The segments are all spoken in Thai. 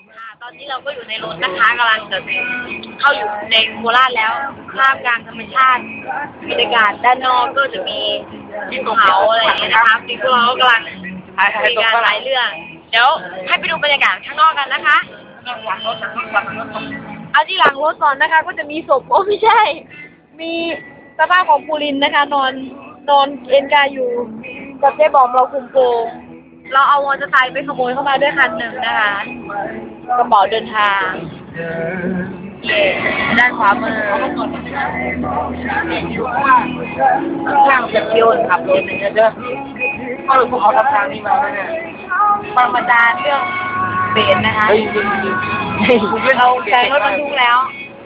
ตอนนี้เราก็อยู่ในรถนะคะกำลังจะเข้าอยู่ในโคราชแล้วท่ามกลางธรรมชาติบรรยากาศด้านนอกก็จะมีภูเขาอะไรอย่างเงี้ยนะคะพี่พวกเราก็กำลังคุยกันหลายเรื่องเดี๋ยวให้ไปดูบรรยากาศข้างนอกกันนะคะเอาที่หลังรถก่อนนะคะก็จะมีศพโอ้ไม่ใช่มีสภาพของปูรินนะคะนอนเอ็นกายอยู่กับเจ๊บอมเราคุมโปงเราเอามอเตอร์ไซค์ไปขโมยเข้ามาด้วยคันหนึ่งนะคะกระเป๋าเดินทางด้านขวามือข้างจะเที่ยวขับรถอย่างเงี้ยเด้อเขาเลยพวกเขาทำทางนี้มาเนี่ยบางบรรดาเรื่องเบนนะคะเราแซงรถบรรทุกแล้ว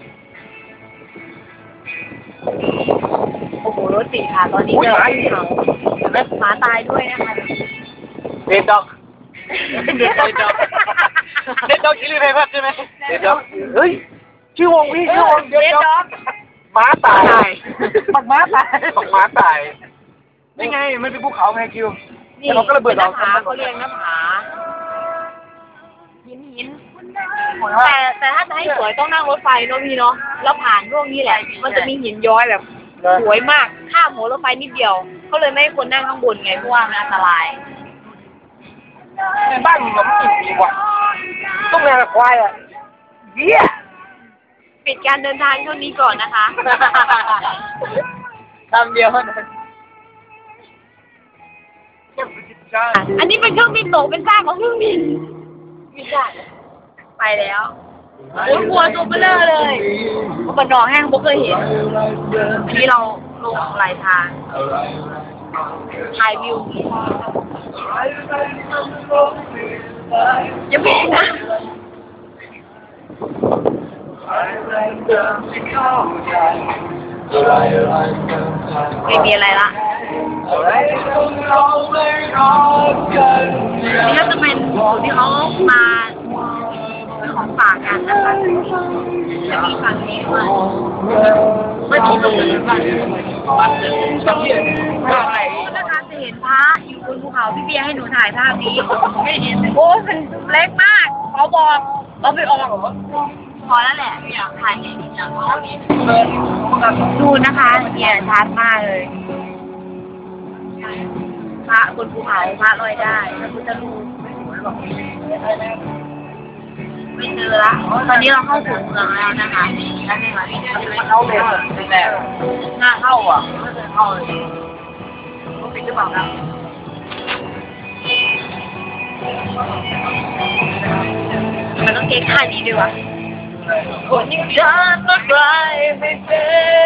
โอ้โหรถติดค่ะตอนนี้เจอหมาตายด้วยนะคะเด็ดดอกเด็ดดอกคิริเพพัดใช่ไหมเด็ดดอกเฮ้ยชื่อวงพี่ชื่อวงเด็ดดอกม้าตายปักม้าตายปักม้าตายนี่ไงมันเป็นภูเขาไงคิวแต่เราก็ระเบิดออกเขาเรียกหน้าผาหินแต่ถ้าจะให้สวยต้องนั่งรถไฟเนาะพี่เนาะแล้วผ่านพวกนี้แหละมันจะมีหินย้อยแบบสวยมากข้ามหัวรถไฟนิดเดียวเขาเลยไม่ให้คนนั่งข้างบนไงเพราะว่ามันอันตรายในบ้านมึงมันไม่มีว่ะต้องแรงควายอ่ะเยี่ยปิดการเดินทางช่วงนี้ก่อนนะคะคำเดียวนะอันนี้เป็นเครื่องบินตกเป็นซากของเครื่องบินไม่ใช่ไปแล้วโอ้ยกลัวตัวเบลอเลยบันดองแห้งไม่เคยเห็นอันนี้เราลงหลายทางถ่ายวิวอย่าเพิ่งนะไม่มีอะไรละนี่ก็จะเป็นที่เขามาของฝากกันนะคะจะมีฝั่งนี้ด้วยไม่มีตรงนี้บ้านนะคะจะเห็นพระอยู่บนภูเขาพี่เบียร์ให้หนูถ่ายภาพนี้ไม่เห็นโอ้มันเล็กมากเขาบอกเราไปออกพอแล้วแหละอยากถ่ายเนี่ยดูนะคะเนี่ยชัดมากเลยพระบนภูเขาพระลอยได้พระพุทธรูปไม่เจอละตอนนี้เราเข้าสู่เมืองแล้วนะคะแล้วในวันนี้เข้าเลยแต่หน้าเข้าอ่ะไม่เคยเข้าเลยปิดหรือเปล่าครับมันต้องเก๊กท่านี้ด้วยวะคนยิ่งเดินก็ไกลไม่เป็น